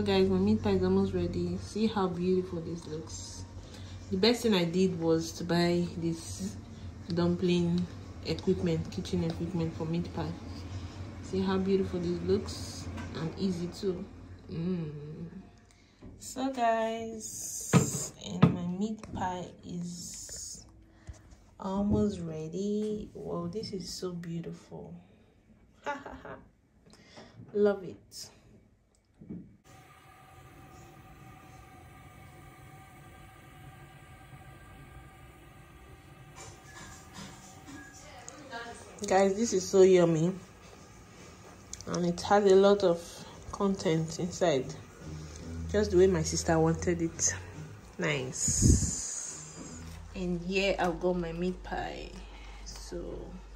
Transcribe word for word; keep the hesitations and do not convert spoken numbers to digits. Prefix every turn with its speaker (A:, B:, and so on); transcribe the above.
A: So guys, my meat pie is almost ready. See how beautiful this looks. The best thing I did was to buy this dumpling equipment, kitchen equipment for meat pie. See how beautiful this looks, and easy too. Mm. So guys, and my meat pie is almost ready. Wow, this is so beautiful. Love it. Guys, this is so yummy, and it has a lot of content inside, just the way my sister wanted it. Nice. And here I've got my meat pie. So